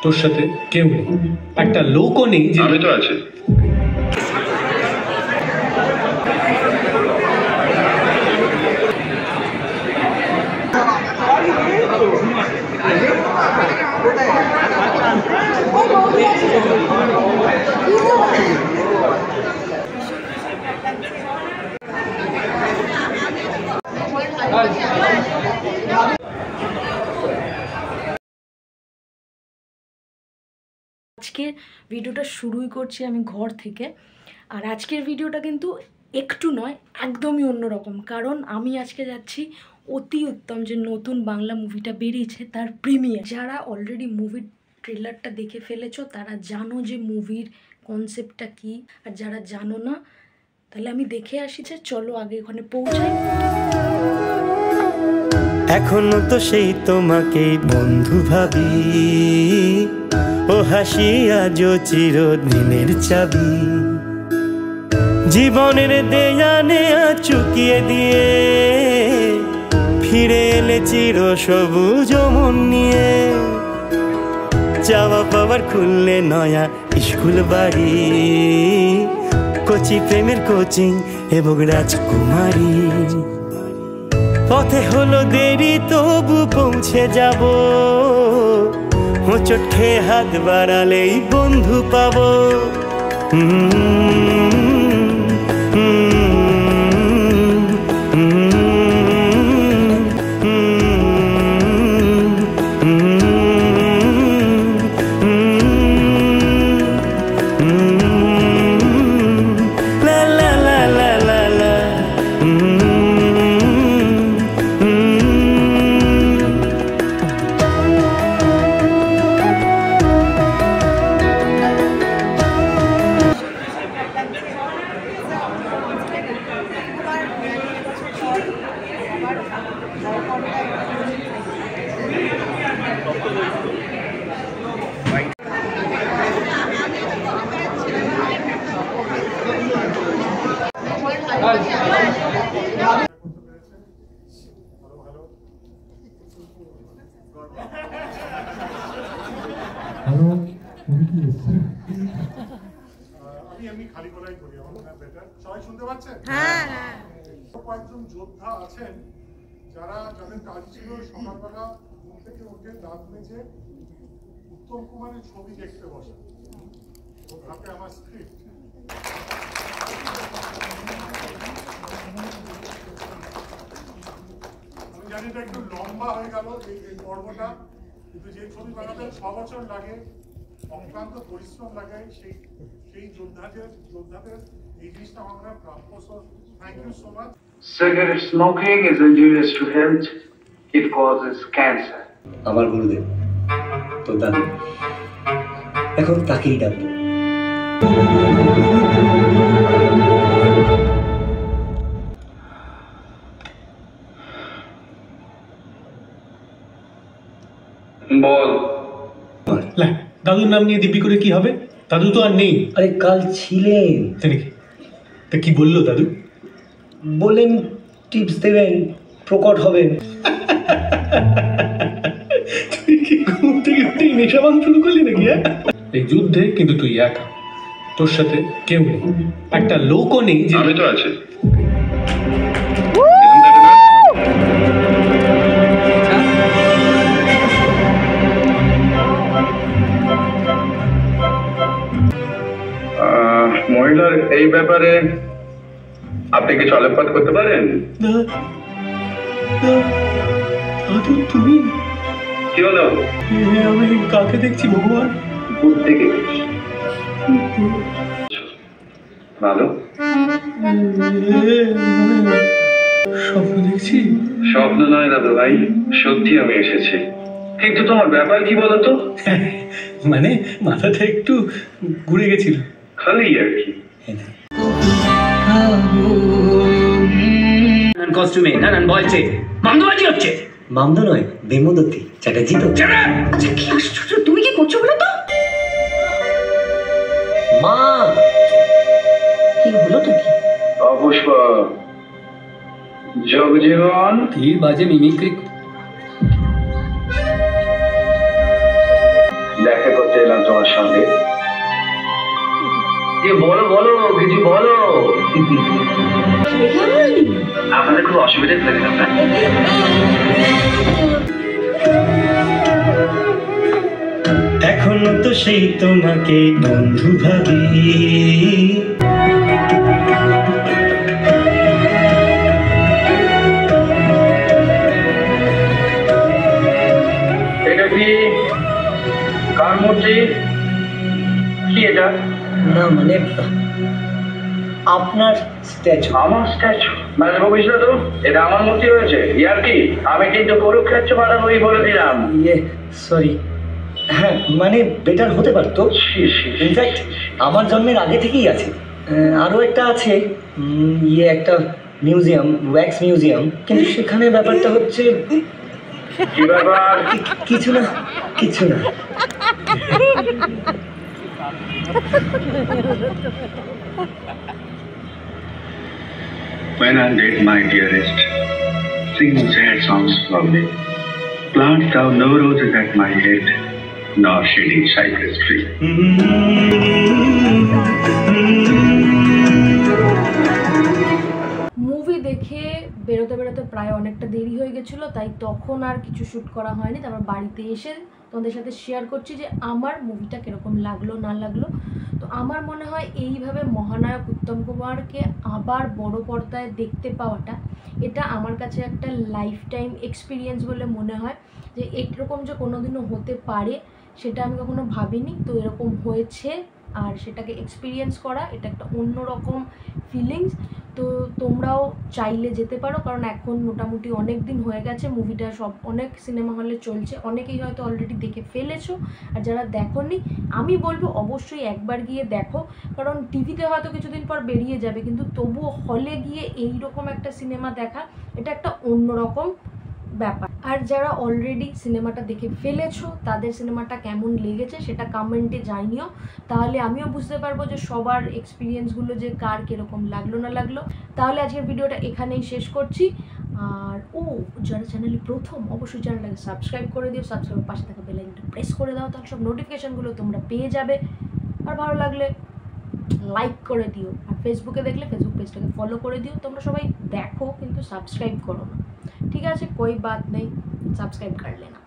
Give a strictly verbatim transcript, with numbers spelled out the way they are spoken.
তোর সাথে কেউ নেই, একটা লোকও নেই যে আমি তো আছি। আজকে ভিডিওটা শুরুই করছি আমি ঘর থেকে। আর আজকের ভিডিওটা কিন্তু একটু নয়, একদমই অন্যরকম। কারণ আমি আজকে যাচ্ছি অতি উত্তম, যে নতুন বাংলা মুভিটা বেরিয়েছে তার প্রিমিয়ার। যারা অলরেডি মুভির ট্রেলারটা দেখে ফেলেছো তারা জানো যে মুভির কনসেপ্টটা কি, আর যারা জানো না তাহলে আমি দেখে আসি। যে চলো আগে ওখানে পৌঁছাই। এখনো তো সেই তোমাকেই বন্ধু ভাবি, ও হাসি আজও চিরদিনের চাবি। জীবনের দেয়া নেয়া চুকিয়ে দিয়ে ফিরে এলে চির সবুজ মন নিয়ে। যাওয়া পাওয়ার খুললে নয়া স্কুল বাড়ি, কচি প্রেমের কোচিং এবং রাজকুমারী। পথে হলো দেরি তবু পৌঁছে যাব, হোঁচট খেয়ে হাত বাড়ালেই বন্ধু পাবো। কয়েকজন যোদ্ধা আছেন যারা যাদের কাজ ছিল সকালবেলা ঘুম থেকে উঠে দাঁত মেজে উত্তম কুমারের ছবি দেখতে বসে এবং হাতে আমার স্ক্রিপ্ট। আমি জানি এটা একটু লম্বা হয়ে গেল এই পর্বটা, কিন্তু যে ছবি বানাতে ছ বছর লাগে, অক্লান্ত পরিশ্রম লাগে, সেই সেই যোদ্ধাদের যোদ্ধাদের এই জিনিসটা আমরা প্রাপ্য। Thank you so much. Cigarette smoking is injurious to health. It causes cancer. আমার গুরুদেব তো দাদু, এখন তাকেই ডাকবো। বল। দাদুর নাম নিয়ে দিব্যি করে কি হবে? দাদু তো আর নেই। আরে কাল ছিলেন। তা কি বললো দাদু? বললেন টিপস দেবেন, প্রকট হবেন। তুই কি ঘুম থেকে উঠে নেশা ভাঙ শুরু করলি নাকি? এই যুদ্ধে কিন্তু তুই একা, তোর সাথে কেউ নেই, একটা লোকও নেই যে আমি তো আছি। মহিলার এই ব্যাপারে আপনি কিছু আলোকপাত করতে পারেন? তুমি কি হলো? আমি কাকে দেখছি ভগবান? ভূত থেকে ভালো স্বপ্ন দেখছি? স্বপ্ন নয় দাদু ভাই, সত্যি আমি এসেছি। কিন্তু তোমার ব্যাপার কি বলতো? মানে মাথাটা একটু ঘুরে গেছিল, খালি আর কি। কস্টিউমে নানান বলছে মামদুবাজি হচ্ছে। মামদু নয়, বেমদতি চ্যাটার্জি তো। আচ্ছা কি আশ্চর্য, তুমি কি করছো বলো তো? মা কি হলো তো? কি অপুষ্প জগজীবন কি বাজে মিমিক্রি। দেখ দেখা করতে এলাম তোমার সঙ্গে। যে বলো বলো কিছু বলো। আপনাদের খুব অসুবিধা থাকে না? এখনো তো সেই তোমাকে বন্ধু ভাবি, এটা কি কার মূর্তি? কি এটা? না মানে আপনার স্ট্যাচু। আমার স্ট্যাচু? মানে ভাবিস না তো এটা আমার মূর্তি হয়েছে? ইয়ার কি? আমি কিন্তু কুরুক্ষেত্র বানাবোই বলে দিলাম। ইয়ে সরি, হ্যাঁ মানে বেটার হতে পারতো। ছি, ছি, ছি। ইনফ্যাক্ট আমার জন্মের আগে থেকেই আছে। আহ, আরও একটা আছে, উম, ইয়ে একটা মিউজিয়াম, ওয়্যাক্স মিউজিয়াম, কিন্তু সেখানে ব্যাপারটা হচ্ছে কি ব্যাপার? কি- কিছু না কিছু না। When I'm dead, my dearest, sing sad songs for me. Plant thou no roses at my head, nor shady cypress tree. Movie দেখে বেরোতে বেরোতে প্রায় অনেকটা দেরি হয়ে গেছিলো, তাই তখন আর কিছু শ্যুট করা হয়নি। তারপর বাড়িতে এসে তোমাদের সাথে শেয়ার করছি যে আমার মুভিটা কীরকম লাগলো না লাগলো। তো আমার মনে হয় এইভাবে মহানায়ক উত্তম কুমারকে আবার বড় পর্দায় দেখতে পাওয়াটা, এটা আমার কাছে একটা লাইফ টাইম এক্সপিরিয়েন্স বলে মনে হয়। যে এরকম যে কোনোদিনও হতে পারে সেটা আমি কখনো ভাবিনি, তো এরকম হয়েছে। আর সেটাকে এক্সপিরিয়েন্স করা, এটা একটা অন্যরকম ফিলিংস। তো তোমরাও চাইলে যেতে পারো, কারণ এখন মোটামুটি অনেক দিন হয়ে গেছে মুভিটা, সব অনেক সিনেমা হলে চলছে, অনেকেই হয়তো অলরেডি দেখে ফেলেছো। আর যারা দেখোনি, আমি বলবো অবশ্যই একবার গিয়ে দেখো, কারণ টিভিতে হয়তো কিছুদিন পর বেরিয়ে যাবে, কিন্তু তবুও হলে গিয়ে এই রকম একটা সিনেমা দেখা, এটা একটা অন্যরকম ব্যাপার। আর যারা অলরেডি সিনেমাটা দেখে ফেলেছো, তাদের সিনেমাটা কেমন লেগেছে সেটা কমেন্টে জানিও, তাহলে আমিও বুঝতে পারবো যে সবার এক্সপিরিয়েন্সগুলো যে কার কীরকম লাগলো না লাগলো। তাহলে আজকের ভিডিওটা এখানেই শেষ করছি। আর ও যারা চ্যানেলে প্রথম, অবশ্যই চ্যানেলটাকে সাবস্ক্রাইব করে দিও, সাবস্ক্রাইবের পাশে থাকা বেল আইকনটা প্রেস করে দাও, তাহলে সব নোটিফিকেশানগুলো তোমরা পেয়ে যাবে। আর ভালো লাগলে লাইক করে দিও, আর ফেসবুকে দেখলে ফেসবুক পেজটাকে ফলো করে দিও। তোমরা সবাই দেখো কিন্তু সাবস্ক্রাইব করো না, ঠিক আছে? कोई बात नहीं, सब्सक्राइब कर लेना।